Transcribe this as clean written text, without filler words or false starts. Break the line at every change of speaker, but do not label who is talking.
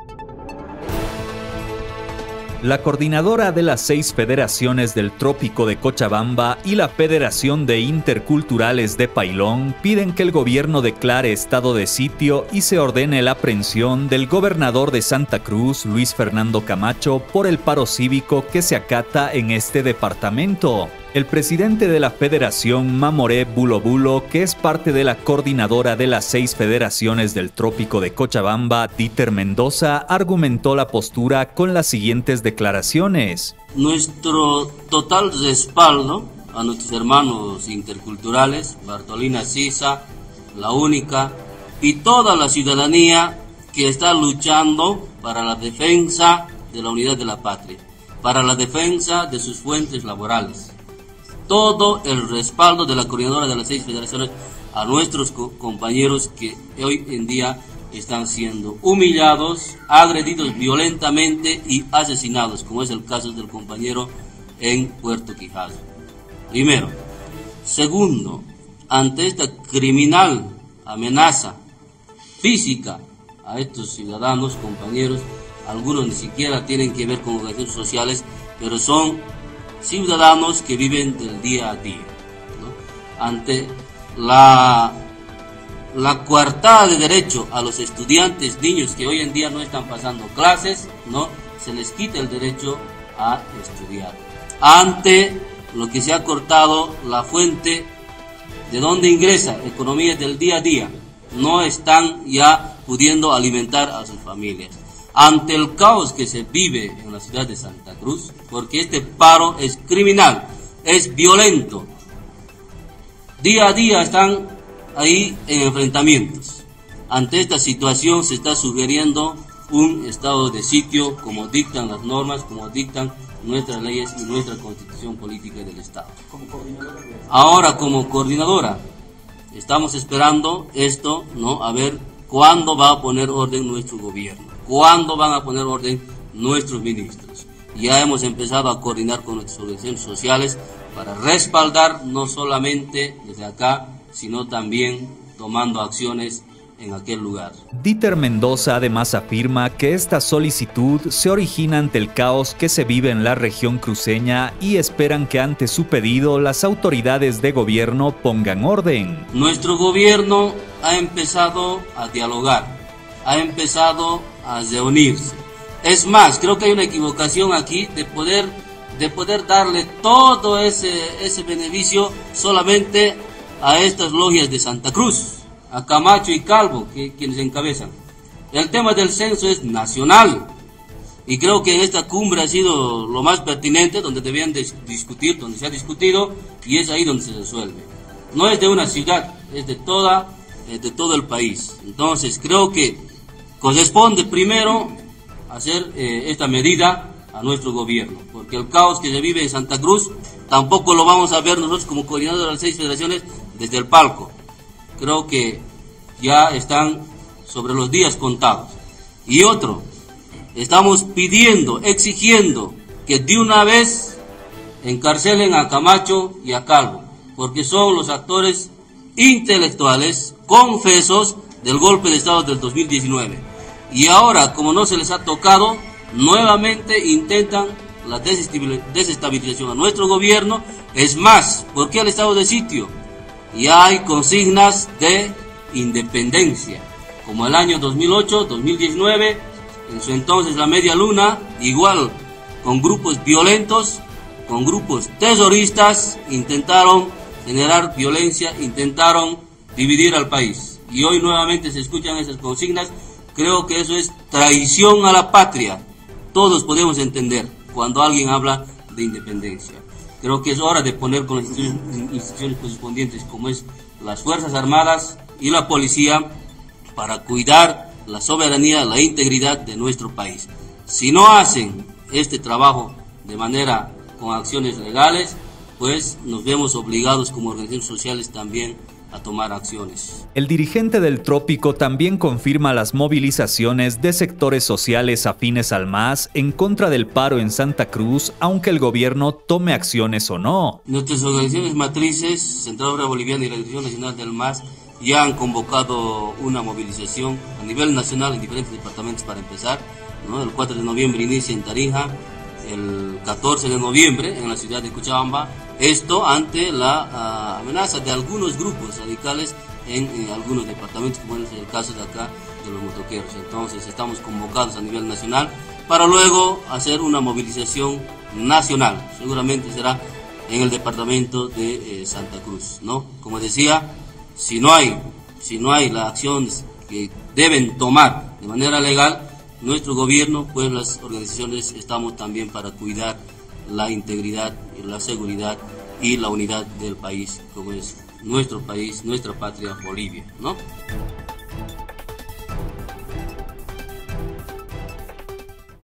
La coordinadora de las 6 federaciones del Trópico de Cochabamba y la Federación de Interculturales de Pailón piden que el gobierno declare estado de sitio y se ordene la aprehensión del gobernador de Santa Cruz, Luis Fernando Camacho, por el paro cívico que se acata en este departamento. El presidente de la Federación Mamoré Bulo Bulo, que es parte de la coordinadora de las 6 federaciones del Trópico de Cochabamba, Dieter Mendoza, argumentó la postura con las siguientes declaraciones.
Nuestro total respaldo a nuestros hermanos interculturales, Bartolina Sisa, La Única y toda la ciudadanía que está luchando para la defensa de la unidad de la patria, para la defensa de sus fuentes laborales. Todo el respaldo de la coordinadora de las 6 federaciones a nuestros compañeros que hoy en día están siendo humillados, agredidos violentamente y asesinados, como es el caso del compañero en Puerto Quijano. Primero. Segundo, ante esta criminal amenaza física a estos ciudadanos, compañeros, algunos ni siquiera tienen que ver con organizaciones sociales, pero son ciudadanos que viven del día a día, ¿no? Ante la coartada de derecho a los estudiantes, niños que hoy en día no están pasando clases, ¿no? Se les quita el derecho a estudiar. Ante lo que se ha cortado la fuente de donde ingresa economía del día a día, no están ya pudiendo alimentar a sus familias. Ante el caos que se vive en la ciudad de Santa Cruz, porque este paro es criminal, es violento. Día a día están ahí en enfrentamientos. Ante esta situación se está sugiriendo un estado de sitio como dictan las normas, como dictan nuestras leyes y nuestra constitución política del Estado. Ahora, como coordinadora, estamos esperando esto, ¿no? A ver cuándo va a poner orden nuestro gobierno. ¿Cuándo van a poner orden nuestros ministros? Ya hemos empezado a coordinar con nuestras organizaciones sociales para respaldar no solamente desde acá, sino también tomando acciones en aquel lugar.
Dieter Mendoza además afirma que esta solicitud se origina ante el caos que se vive en la región cruceña y esperan que ante su pedido las autoridades de gobierno pongan orden.
Nuestro gobierno ha empezado a dialogar, ha empezado a reunirse. Es más, creo que hay una equivocación aquí de poder darle todo ese beneficio solamente a estas logias de Santa Cruz, a Camacho y Calvo, quienes encabezan. El tema del censo es nacional y creo que en esta cumbre ha sido lo más pertinente, donde debían discutir, donde se ha discutido, y es ahí donde se resuelve. No es de una ciudad, es de todo el país. Entonces creo que corresponde primero hacer esta medida a nuestro gobierno, porque el caos que se vive en Santa Cruz tampoco lo vamos a ver nosotros como coordinadores de las 6 federaciones desde el palco. Creo que ya están sobre los días contados. Y otro, estamos pidiendo, exigiendo que de una vez encarcelen a Camacho y a Calvo, porque son los actores intelectuales confesos del golpe de Estado del 2019. Y ahora, como no se les ha tocado, nuevamente intentan la desestabilización a nuestro gobierno. Es más, ¿por qué el estado de sitio? Ya hay consignas de independencia, como el año 2008, 2019, en su entonces la Media Luna, igual con grupos violentos, con grupos terroristas, intentaron generar violencia, intentaron dividir al país. Y hoy nuevamente se escuchan esas consignas. Creo que eso es traición a la patria. Todos podemos entender cuando alguien habla de independencia. Creo que es hora de poner con las instituciones correspondientes, como es las Fuerzas Armadas y la Policía, para cuidar la soberanía, la integridad de nuestro país. Si no hacen este trabajo de manera con acciones legales, pues nos vemos obligados como organizaciones sociales también a tomar acciones.
El dirigente del Trópico también confirma las movilizaciones de sectores sociales afines al MAS en contra del paro en Santa Cruz, aunque el gobierno tome acciones o no.
Nuestras organizaciones matrices, Central Obrera Boliviana y la Dirección Nacional del MAS, ya han convocado una movilización a nivel nacional en diferentes departamentos para empezar, ¿no? El 4 de noviembre inicia en Tarija, el 14 de noviembre en la ciudad de Cochabamba, esto ante la amenaza de algunos grupos radicales en algunos departamentos, como es el caso de acá de los motoqueros. Entonces estamos convocados a nivel nacional para luego hacer una movilización nacional, seguramente será en el departamento de Santa Cruz, ¿no? Como decía, si no hay las acciones que deben tomar de manera legal, nuestro gobierno, pues las organizaciones estamos también para cuidar la integridad, la seguridad y la unidad del país, como es nuestro país, nuestra patria, Bolivia, ¿no?